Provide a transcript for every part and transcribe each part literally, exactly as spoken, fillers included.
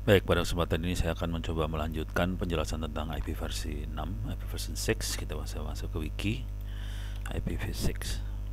Baik, pada kesempatan ini saya akan mencoba melanjutkan penjelasan tentang I P versi enam, I P versi enam. Kita bisa masuk ke wiki I P v enam.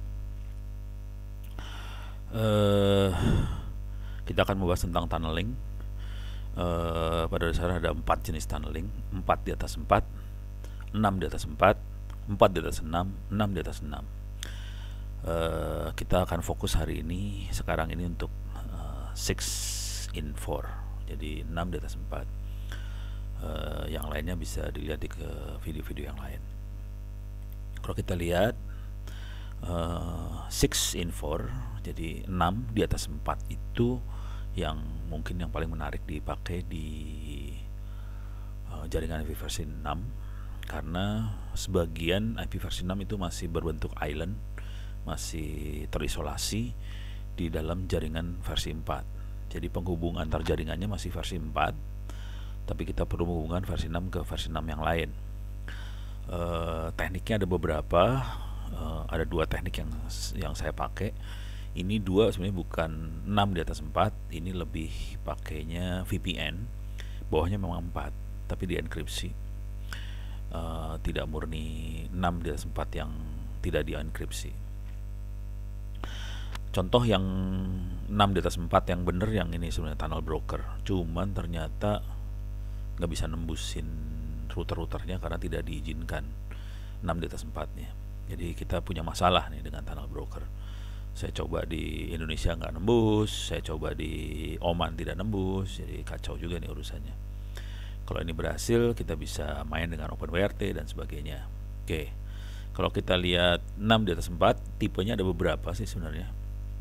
Uh, kita akan membahas tentang tunneling. Uh, pada dasarnya ada empat jenis tunneling, empat di atas empat, enam di atas empat, empat di atas enam, enam di atas enam. Uh, kita akan fokus hari ini sekarang ini untuk uh, six in four. Jadi enam di atas empat. Uh, yang lainnya bisa dilihat di ke video-video yang lain. Kalau kita lihat uh, six in four, jadi enam di atas empat itu yang mungkin yang paling menarik dipakai di uh, jaringan I P versi enam, karena sebagian I P versi enam itu masih berbentuk island, masih terisolasi di dalam jaringan versi empat. Jadi penghubungan antar jaringannya masih versi empat, tapi kita perlu menghubungkan versi enam ke versi enam yang lain. Uh, tekniknya ada beberapa, uh, ada dua teknik yang yang saya pakai. Ini dua sebenarnya bukan enam di atas empat, ini lebih pakainya V P N. Bawahnya memang empat, tapi dienkripsi. Uh, tidak murni enam di atas empat yang tidak dienkripsi. Contoh yang enam di atas empat yang bener yang ini sebenarnya tunnel broker, cuman ternyata nggak bisa nembusin router-routernya karena tidak diizinkan enam di atas empat nya. Jadi kita punya masalah nih dengan tunnel broker. Saya coba di Indonesia nggak nembus, saya coba di Oman tidak nembus, jadi kacau juga nih urusannya. Kalau ini berhasil, kita bisa main dengan OpenWrt dan sebagainya. Oke, kalau kita lihat enam di atas empat, tipenya ada beberapa sih sebenarnya.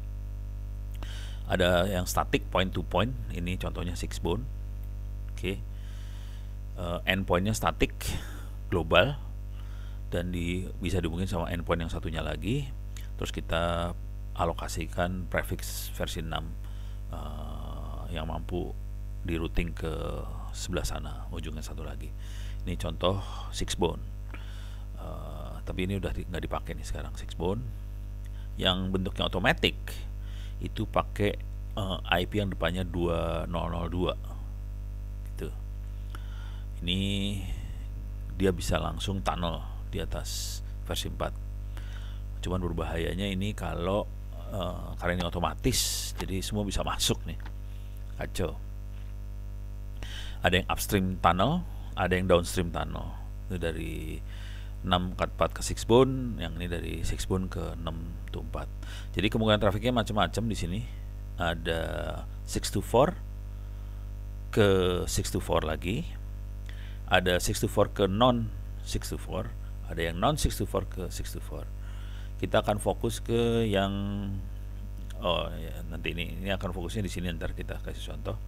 Ada yang static point to point, ini contohnya six bone. Oke, uh, endpointnya static global dan di, bisa dihubungin sama endpoint yang satunya lagi. Terus kita alokasikan prefix versi enam uh, yang mampu di routing ke sebelah sana, ujungnya satu lagi. Ini contoh six bone, uh, tapi ini udah nggak dipakai nih sekarang six bone. Yang bentuknya otomatis itu pakai uh, I P yang depannya dua nol nol dua gitu. Ini dia bisa langsung tunnel di atas versi empat. Cuman berbahayanya ini kalau uh, karena ini otomatis, jadi semua bisa masuk nih. Kacau. Ada yang upstream tunnel, ada yang downstream tunnel. Itu dari enam ke empat ke six bone, yang ini dari six bone ke enam to empat. Jadi kemungkinan trafiknya macam-macam di sini. Ada six to four ke six to four lagi. Ada six to four ke non six to four, ada yang non six to four ke six to four. Kita akan fokus ke yang oh ya, nanti ini ini akan fokusnya di sini, ntar kita kasih contoh.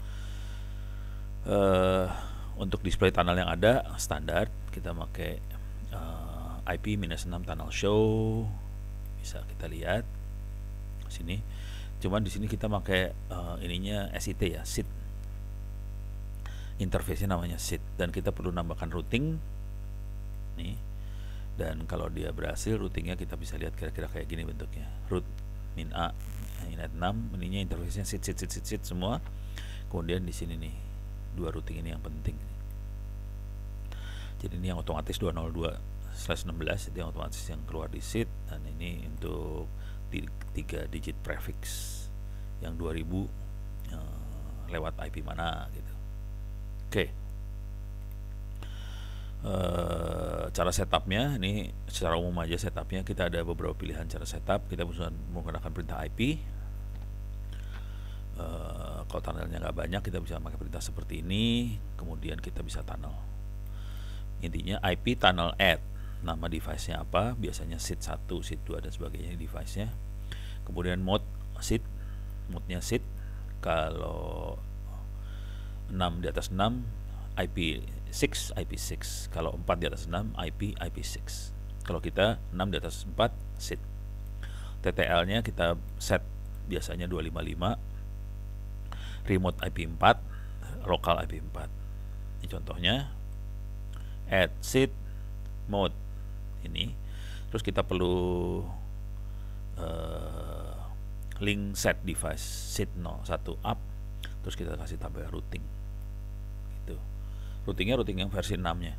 Uh, untuk display tunnel yang ada standar kita pakai uh, I P minus enam tunnel show, bisa kita lihat sini. Cuman di sini kita pakai uh, ininya S I T ya, S I T. Interface-nya namanya S I T, dan kita perlu nambahkan routing nih. Dan kalau dia berhasil, routingnya kita bisa lihat kira-kira kayak gini bentuknya. Root min A, init enam, ininya interface-nya S I T, S I T, S I T, S I T semua. Kemudian di sini nih dua routing ini yang penting. Jadi ini yang otomatis dua nol dua slash enam belas, itu yang otomatis yang keluar di S I T, dan ini untuk tiga digit prefix yang dua ribu uh, lewat I P mana gitu. Oke. Okay. Uh, cara setupnya ini secara umum aja setupnya. Kita ada beberapa pilihan cara setup. Kita bisa menggunakan perintah I P. Uh, kalau tunnelnya nggak banyak, kita bisa pakai perintah seperti ini. Kemudian kita bisa tunnel. Intinya I P tunnel add, nama device-nya apa, biasanya S I T satu, S I T dua dan sebagainya device-nya. Kemudian mode S I T, mode-nya S I T. Kalau enam di atas enam, I P enam, I P enam. Kalau empat di atas enam, I P I P enam. Kalau kita enam di atas empat, S I T. T T L-nya kita set biasanya dua lima lima, remote I P empat, local I P empat. Ini contohnya. Add S I T mode ini. Terus kita perlu uh, link set device S I T nol satu up. Terus kita kasih tabel routing. routingnya routing yang versi enam-nya.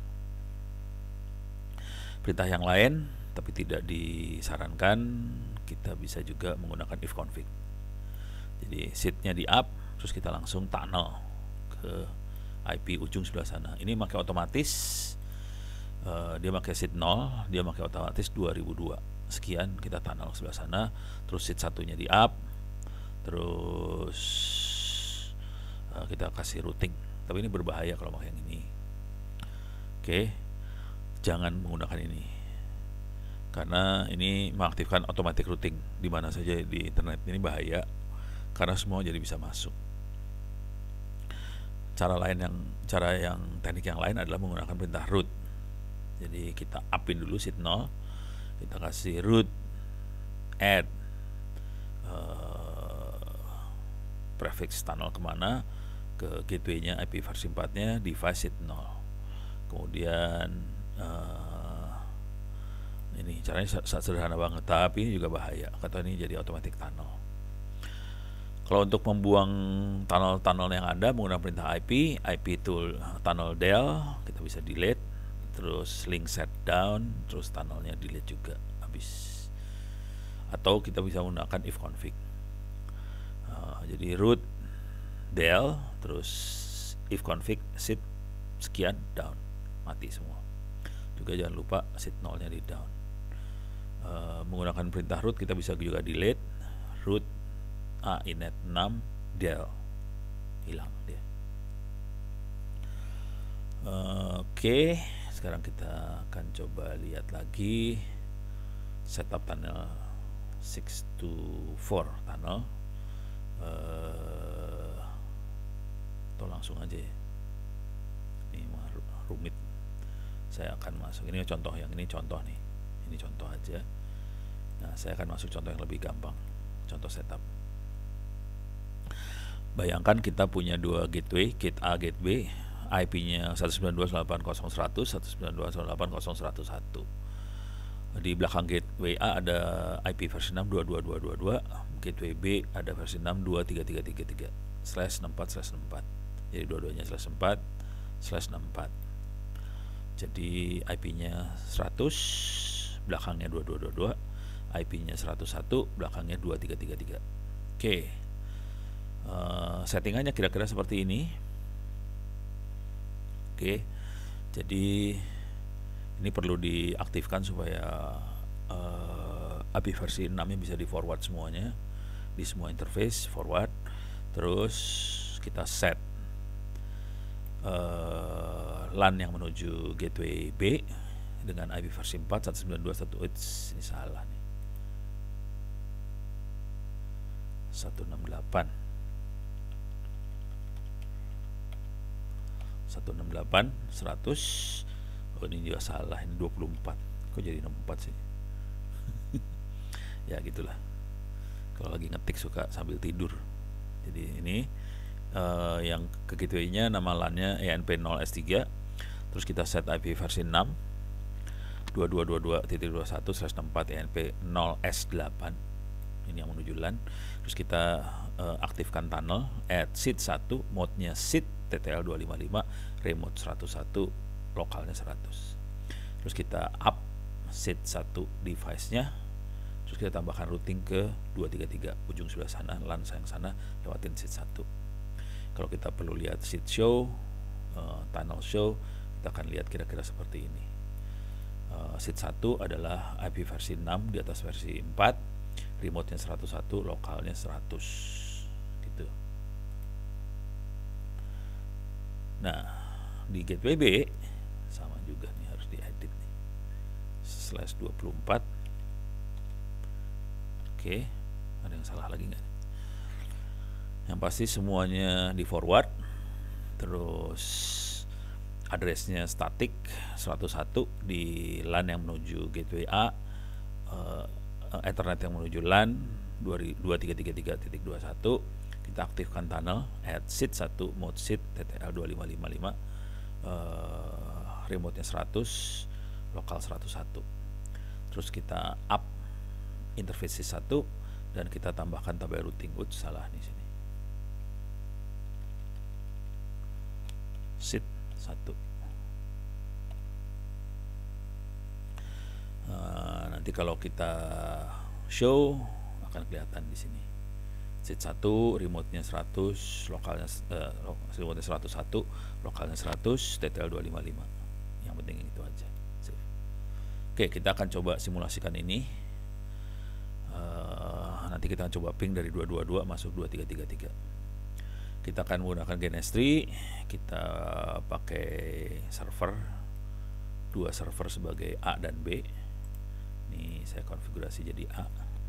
Perintah yang lain tapi tidak disarankan, kita bisa juga menggunakan if config. Jadi seatnya di up, terus kita langsung tunnel ke I P ujung sebelah sana. Ini pakai otomatis, uh, dia pakai seat nol, dia pakai otomatis dua ribu dua sekian, kita tunnel ke sebelah sana, terus seat satunya di up, terus uh, kita kasih routing. Tapi ini berbahaya kalau pakai yang ini. Oke, jangan menggunakan ini, karena ini mengaktifkan automatic routing di mana saja di internet. Ini bahaya karena semua jadi bisa masuk. Cara lain yang cara yang teknik yang lain adalah menggunakan perintah root. Jadi kita upin dulu seat nol, kita kasih root add uh, prefix tunnel kemana, ke gateway-nya I P versi empat-nya device seat nol. Kemudian uh, ini caranya sederhana banget, tapi ini juga bahaya, kata ini jadi automatic tunnel. Kalau untuk membuang tunnel-tunnel yang ada menggunakan perintah I P, I P tool tunnel del, kita bisa delete, terus link set down, terus tunnelnya delete juga habis. Atau kita bisa menggunakan if config. Uh, jadi root del, terus if config sit sekian down, mati semua. Juga jangan lupa sit nolnya di down. Uh, menggunakan perintah root kita bisa juga delete root A inet enam del, hilang dia. uh, Oke, okay. Sekarang kita akan coba lihat lagi setup tunnel six to four tunnel, uh, atau langsung aja ya. Ini rumit, saya akan masuk. Ini contoh, yang ini contoh nih, ini contoh aja. Nah, saya akan masuk contoh yang lebih gampang, contoh setup. Bayangkan kita punya dua gateway, gate A, gate B, I P-nya satu sembilan dua delapan nol nol seratus, satu sembilan dua delapan nol nol seratus satu. Di belakang gateway A ada I P versi enam dua dua dua dua dua, gateway B ada versi enam dua tiga tiga tiga tiga slash enam empat slash enam empat. Jadi dua-duanya slash empat slash enam empat. Jadi I P-nya seratus, belakangnya dua dua dua dua, I P-nya seratus satu, belakangnya dua tiga tiga tiga. Oke. Okay. Uh, settingannya kira-kira seperti ini. Oke, jadi ini perlu diaktifkan supaya uh, I P versi enam-nya bisa di forward semuanya, di semua interface forward. Terus kita set uh, LAN yang menuju gateway B dengan I P versi empat satu sembilan dua satu. Oops, ini salah nih, satu enam delapan satu enam delapan seratus. Oh, ini juga salah, ini dua puluh empat, kok jadi enam puluh empat sih? Ya gitulah, kalau lagi ngetik suka sambil tidur. Jadi ini uh, yang ke gateway-nya nama LAN-nya E N P nol S tiga, terus kita set I P versi enam dua dua dua dua titik dua satu slash enam empat E N P nol S delapan, ini yang menuju LAN. Terus kita uh, aktifkan tunnel, add seat satu, mode-nya seat T T L dua lima lima, remote seratus satu, lokalnya seratus. Terus kita up seat satu device-nya, terus kita tambahkan routing ke dua tiga tiga ujung sebelah sana, LAN sayang sana, lewatin seat satu. Kalau kita perlu lihat seat show, uh, tunnel show, kita akan lihat kira-kira seperti ini. Uh, seat satu adalah I P versi enam di atas versi empat, remote-nya seratus satu, lokalnya seratus gitu. Nah, di gateway B sama juga nih, harus diedit nih, slash dua puluh empat. Oke, ada yang salah lagi nggak? Yang pasti semuanya di forward, terus addressnya static seratus satu di LAN yang menuju gateway A, uh, Ethernet yang menuju LAN dua tiga tiga tiga titik dua satu. Kita aktifkan tunnel, add seat satu, mode seat T T L dua lima lima lima, uh, remote-nya seratus, lokal seratus satu. Terus kita up interface satu dan kita tambahkan tabel routing. Uts, salah di sini. Seat satu. Uh, nanti kalau kita show akan kelihatan di sini. Seat satu, remote-nya seratus, lokalnya uh, remote-nya seratus satu, lokalnya seratus, T T L dua lima lima. Yang penting itu aja. Save. Oke, kita akan coba simulasikan ini. Uh, nanti kita akan coba ping dari dua dua dua masuk dua tiga tiga tiga. Kita akan menggunakan G N S tiga, kita pakai server, dua server sebagai A dan B. Ini saya konfigurasi jadi A.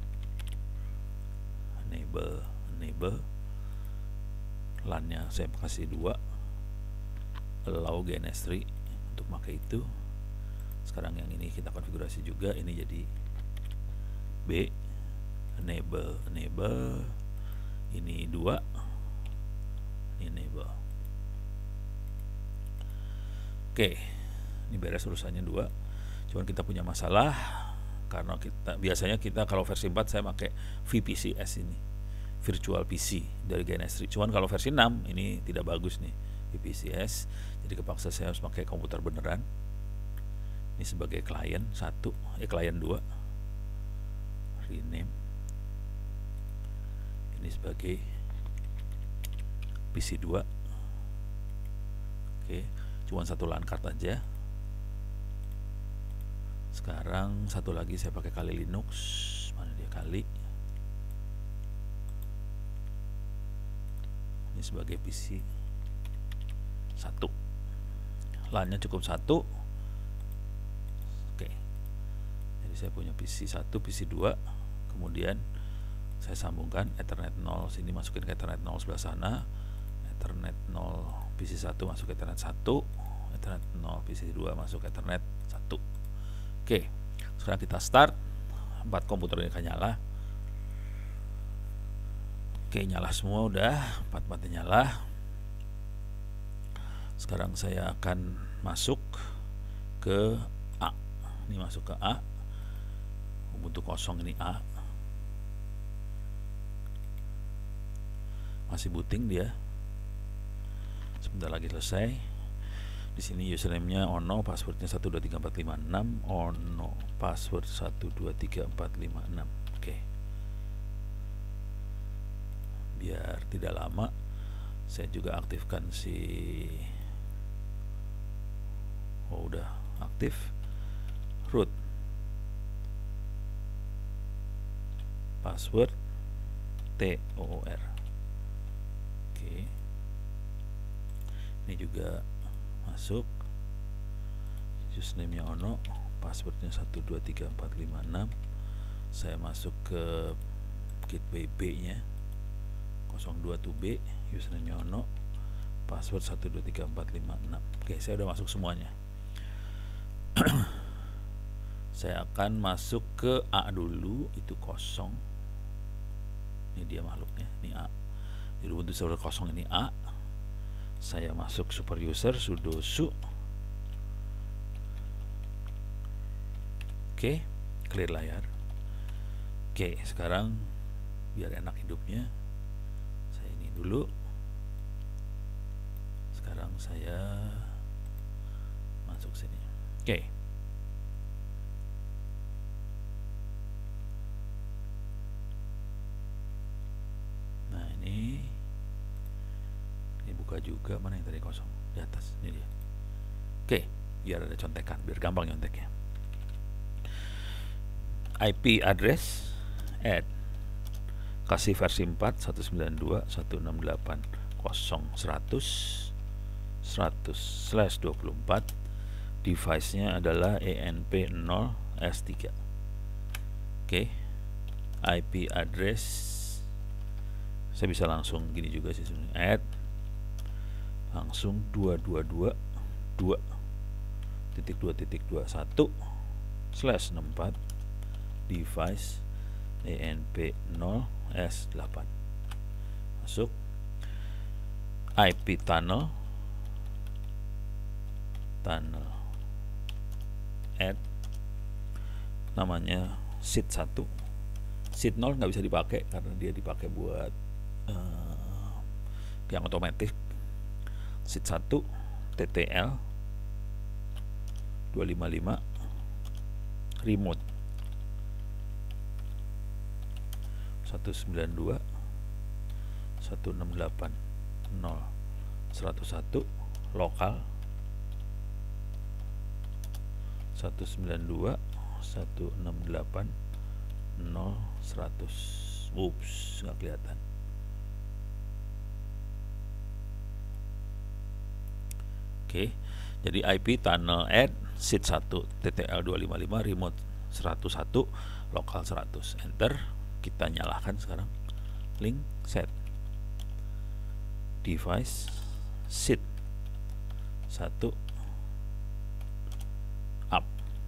Enable, enable. LAN-nya saya kasih dua. Allow G N S tiga untuk pakai itu. Sekarang yang ini kita konfigurasi juga, ini jadi B. Enable, enable. Ini dua. Ini enable. Oke, ini beres urusannya dua. Cuman kita punya masalah karena kita biasanya kita kalau versi empat saya pakai V P C S ini, virtual P C dari G N S tiga. Cuman kalau versi enam ini tidak bagus nih V P C S, jadi kepaksa saya harus pakai komputer beneran. Ini sebagai klien satu, eh klien dua, rename. Ini sebagai P C dua. Oke, cuman satu LAN card aja. Sekarang satu lagi saya pakai Kali Linux. Mana dia Kali? Ini sebagai P C satu. LAN-nya cukup satu. Oke. Jadi saya punya P C satu, P C dua. Kemudian saya sambungkan Ethernet nol sini, masukin ke Ethernet nol sebelah sana. Ethernet nol P C satu masuk ke Ethernet satu. Ethernet nol P C dua masuk ke Ethernet satu. Oke, sekarang kita start. Empat komputer ini akan nyala. Oke, nyala semua udah, empat-empatnya nyala. Sekarang saya akan masuk ke A. Ini masuk ke A. Ubuntu kosong ini A. Masih booting dia. Sebentar lagi selesai. Di sini username-nya ono, passwordnya satu dua tiga empat lima enam, ono, password satu dua tiga empat lima enam. Oke. Biar tidak lama, saya juga aktifkan si oh udah aktif root. Password T O O R. Oke. Ini juga masuk, username nya ono, passwordnya satu dua tiga empat lima enam. Saya masuk ke gateway B nya nol dua tuh B, username nya ono, password satu dua tiga empat lima enam. Oke, saya udah masuk semuanya. Saya akan masuk ke A dulu, itu kosong. Ini dia makhluknya, ini A. Jadi Ubuntu server kosong ini A. Saya masuk super user sudo su. Oke, clear layar. Oke, sekarang biar enak hidupnya, saya ini dulu. Sekarang saya masuk sini. Oke. Nah, ini buka juga, mana yang tadi kosong di atas, ini dia. Oke, biar ada contekan, biar gampang nyonteknya. I P address add, kasih versi empat satu sembilan dua dot satu enam delapan dot seratus seratus slash dua puluh empat. Device nya adalah E N P nol S tiga. Oke, I P address saya bisa langsung gini juga sih sebenarnya, add langsung dua dua dua dua titik dua titik dua satu slash enam empat device E N P nol S delapan. Masuk I P tunnel tunnel add namanya seat satu. Seat nol nggak bisa dipakai karena dia dipakai buat uh, yang otomatis. Seat satu T T L dua lima lima remote satu sembilan dua satu enam delapan nol seratus satu lokal satu sembilan dua satu enam delapan nol seratus. Ups, nggak kelihatan. Oke, jadi I P tunnel add seed satu T T L dua lima lima remote seratus satu lokal seratus. Enter. Kita nyalakan sekarang. Link set device seed satu up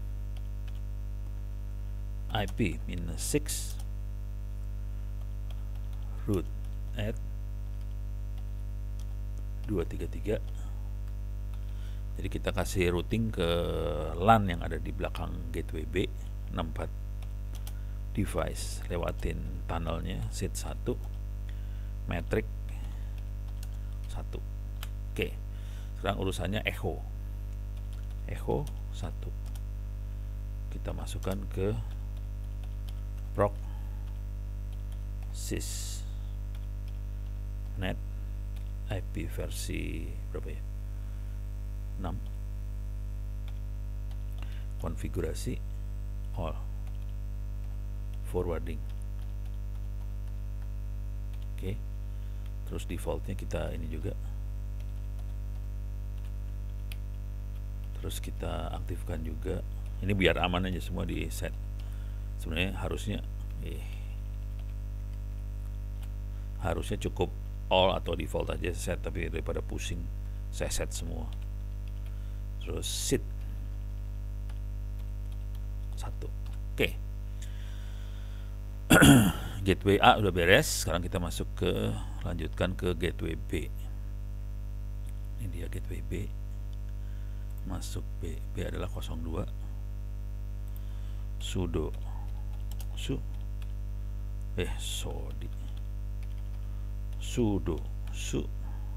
I P minus six root add dua tiga tiga. Jadi kita kasih routing ke LAN yang ada di belakang gateway B enam empat device, lewatin tunnelnya seed satu metric satu. Oke, sekarang urusannya echo echo satu. Kita masukkan ke proc sys net I P versi berapa ya, enam. Konfigurasi all forwarding. Oke, terus defaultnya kita ini juga, terus kita aktifkan juga ini biar aman aja semua di set. Sebenarnya harusnya eh, harusnya cukup all atau default aja set, tapi daripada pusing saya set semua. Terus seed satu. Oke, gateway A udah beres. Sekarang kita masuk ke lanjutkan ke gateway B. Ini dia gateway B. Masuk B. B adalah nol dua sudo su eh sodi sudo su.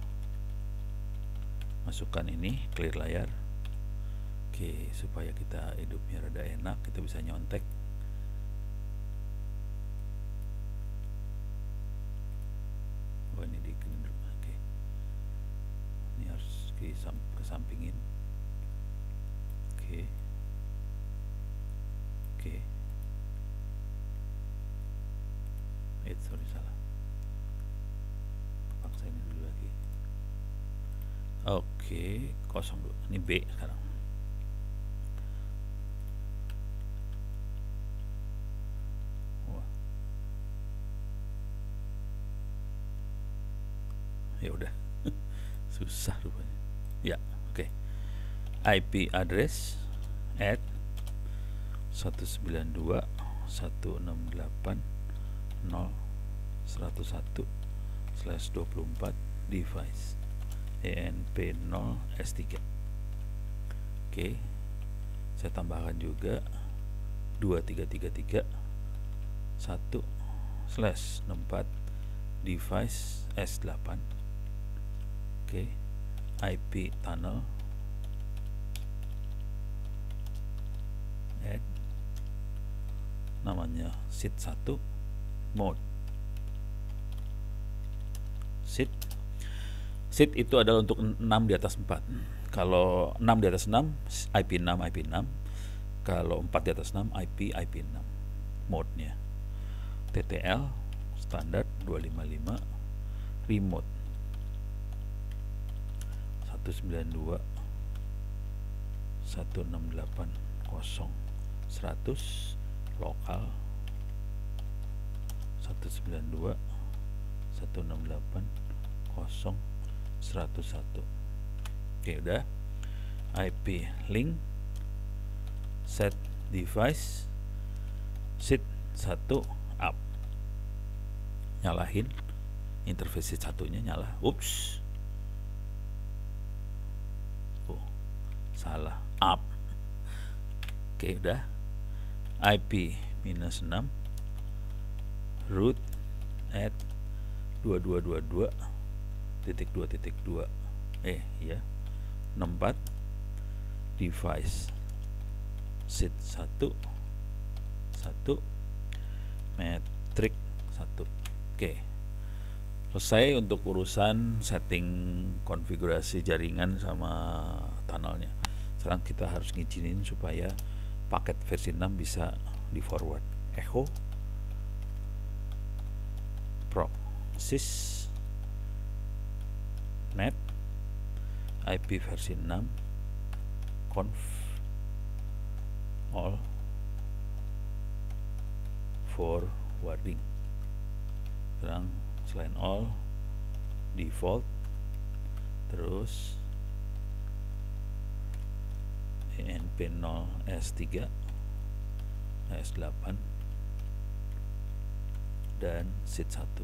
Masukkan ini, clear layar. Oke, supaya kita hidupnya rada enak, kita bisa nyontek. Oh, ini di oke. Ini harus kesampingin. Oke. Oke. Eh, sorry salah. Paksa ini dulu lagi. Oke, nol dua. Ini B sekarang. Wah. Ya udah. Susah rupanya. Ya, oke. I P address add satu sembilan dua satu enam delapan nol seratus satu slash dua puluh empat device E N P nol S tiga. Oke, saya tambahkan juga dua tiga tiga tiga satu slash enam empat device S delapan. Oke, I P tunnel add namanya seed satu mode seed. Seed itu adalah untuk enam di atas empat. Kalau enam di atas enam, I P enam, I P enam. Kalau empat di atas enam, I P, I P enam. Mode-nya T T L standar dua lima lima remote satu sembilan dua satu enam delapan nol seratus lokal satu sembilan dua satu enam delapan nol seratus satu. Oke, udah. I P link set device seed satu up. Nyalain interface seed satunya nyala. Ups. Oh, salah. Up. Oke, udah. I P minus enam root at dua dua dua dua titik dua titik dua eh ya enam empat, device seed satu satu, metric satu. Oke, selesai untuk urusan setting konfigurasi jaringan sama tunnelnya. Sekarang kita harus ngizinin supaya paket versi enam bisa di forward. Echo proxys net I P versi enam conf all forwarding. Sekarang selain all default, terus E N P nol S tiga, S delapan, dan seed satu.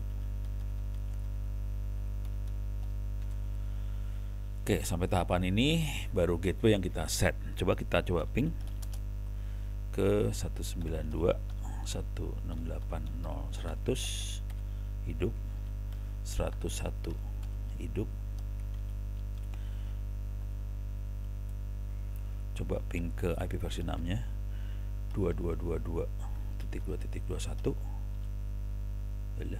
Oke, sampai tahapan ini baru gateway yang kita set. Coba kita coba ping ke satu sembilan dua dot satu enam delapan nol seratus hidup, seratus satu hidup. Coba ping ke I P versi enam nya dua dua dua dua titik dua titik dua satu. Alah.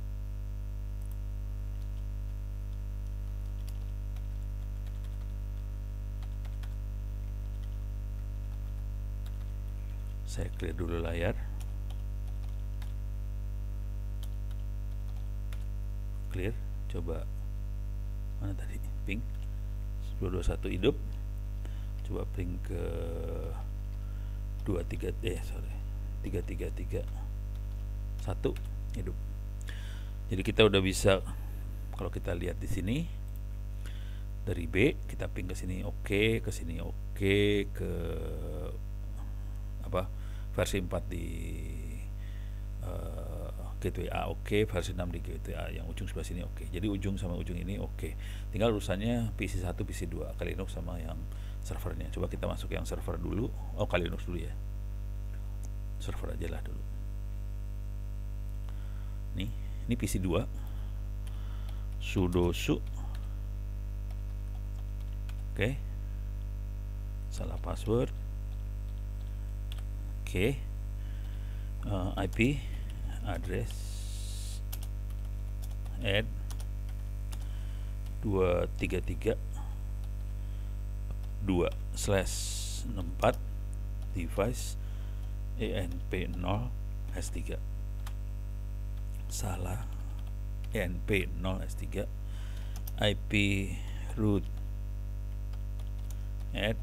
Saya clear dulu layar. Clear. Coba mana tadi? Ping dua dua satu hidup. Coba ping ke dua tiga eh sorry tiga tiga tiga satu hidup. Jadi kita udah bisa, kalau kita lihat di sini dari B kita ping ke sini oke, okay, ke sini oke, okay, ke apa versi empat di uh, gateway A oke, okay, versi enam di gateway A yang ujung sebelah sini oke. Okay. Jadi ujung sama ujung ini oke. Okay. Tinggal urusannya P C satu, P C dua, kali Linux sama yang servernya. Coba kita masuk yang server dulu. Oh, kali Linux dulu ya. Server aja lah dulu. Nih, ini P C dua. Sudo su. Oke. Okay. Salah password. Oke. Okay. Uh, I P address add dua tiga tiga dua slash enam empat device E N P nol S tiga. Salah, E N P nol S tiga. I P root add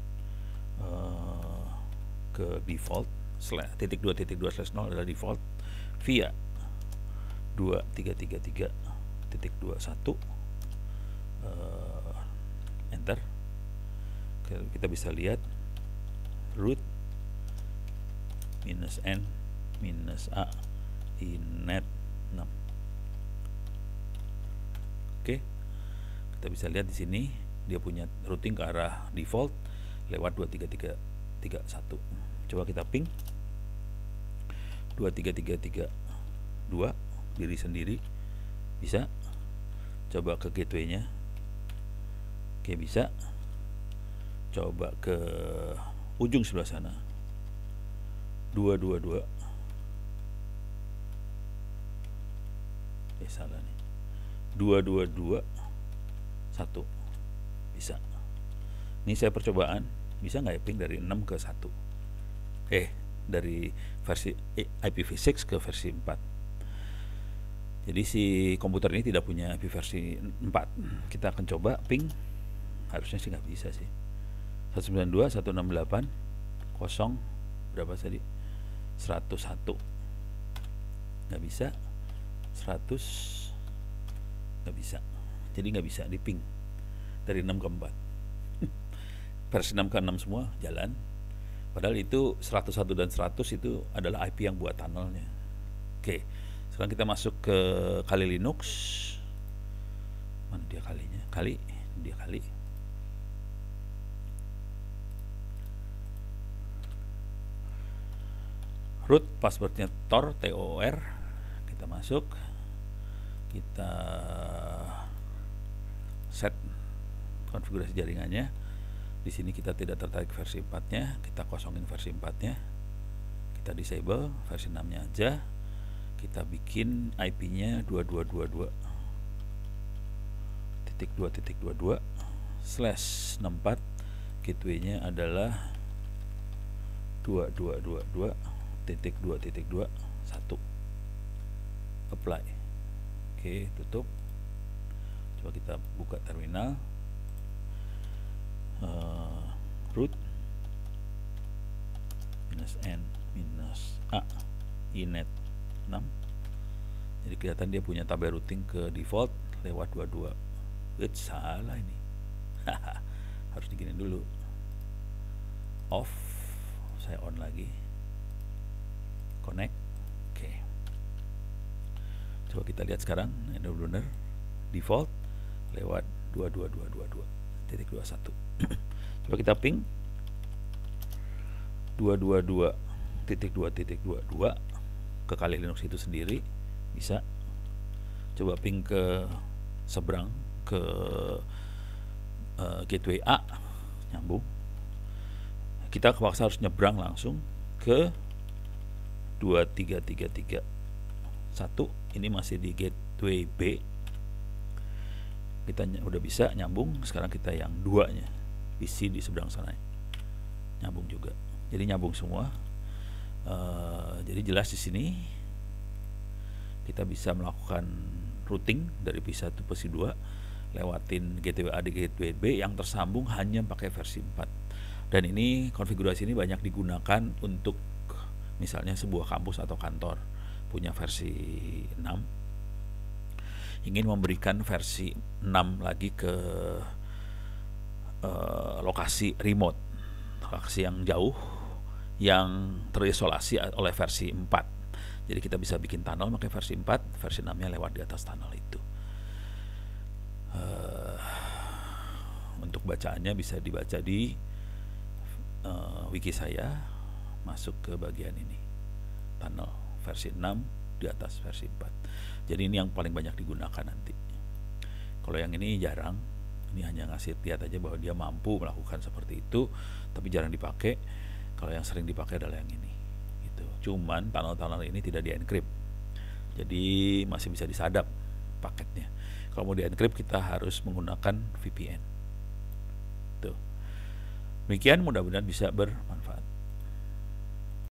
uh, ke default slash titik dua titik dua slash nol adalah default via dua tiga tiga tiga titik dua satu. uh, enter. Kita bisa lihat root minus n minus a inet enam. Oke, kita bisa lihat di sini dia punya routing ke arah default lewat dua tiga tiga tiga satu. Coba kita ping dua tiga tiga tiga dua diri sendiri bisa. Coba ke gateway-nya. Oke, bisa. Coba ke ujung sebelah sana dua dua dua. Eh salah nih, dua dua dua satu. Bisa. Ini saya percobaan, bisa nggak ya ping dari enam ke satu, eh dari versi eh, I P v enam ke versi empat. Jadi si komputer ini tidak punya I P versi empat. Kita akan coba ping. Harusnya sih nggak bisa sih. Satu sembilan dua satu enam delapan kosong berapa tadi? Seratus satu. Nggak bisa. Seratus nggak bisa. Jadi nggak bisa di ping dari enam ke empat. Versi enam ke enam semua jalan. Padahal itu seratus satu dan seratus itu adalah I P yang buat tunnelnya. Oke, sekarang kita masuk ke Kali Linux. Mana dia kalinya? Kali, dia kali. Root passwordnya tor, T O R. Kita masuk. Kita set konfigurasi jaringannya. Di sini kita tidak tertarik versi empat-nya, kita kosongin versi empat-nya. Kita disable versi enam-nya aja. Kita bikin I P-nya dua dua dua dua titik dua titik dua dua slash enam empat, gateway-nya adalah dua dua dua dua titik dua titik dua satu. Apply. Oke, tutup. Coba kita buka terminal. Uh, root minus n minus a inet enam. Jadi kelihatan dia punya tabel routing ke default lewat dua puluh dua. Wait, salah ini. Harus diginin dulu. Off. Saya on lagi. Connect. Oke. Okay. Coba kita lihat sekarang. Ini benar default lewat dua dua dua dua dua titik dua satu. Coba kita ping dua dua dua titik dua titik dua dua ke Kali Linux itu sendiri bisa. Coba ping ke seberang ke uh, gateway A, nyambung. Kita kepaksa harus nyebrang langsung ke dua tiga tiga tiga satu. Ini masih di gateway B. Kita udah bisa nyambung. Sekarang kita yang duanya, P C di seberang sana, nyambung juga. Jadi nyambung semua. Uh, jadi jelas di sini kita bisa melakukan routing dari P satu ke P dua lewatin gateway A di gateway B yang tersambung hanya pakai versi empat. Dan ini konfigurasi ini banyak digunakan untuk misalnya sebuah kampus atau kantor punya versi enam, ingin memberikan versi enam lagi ke uh, lokasi remote, lokasi yang jauh yang terisolasi oleh versi empat. Jadi kita bisa bikin tunnel pakai versi empat, versi enam-nya lewat di atas tunnel itu. Uh, untuk bacaannya bisa dibaca di uh, wiki saya, masuk ke bagian ini, tunnel versi enam di atas versi empat. Jadi ini yang paling banyak digunakan nanti. Kalau yang ini jarang, ini hanya ngasih lihat aja bahwa dia mampu melakukan seperti itu, tapi jarang dipakai. Kalau yang sering dipakai adalah yang ini. Gitu. Cuman tunnel-tunnel ini tidak di-encrypt, jadi masih bisa disadap paketnya. Kalau mau di-encrypt kita harus menggunakan V P N. Tuh. Demikian, mudah-mudahan bisa bermanfaat.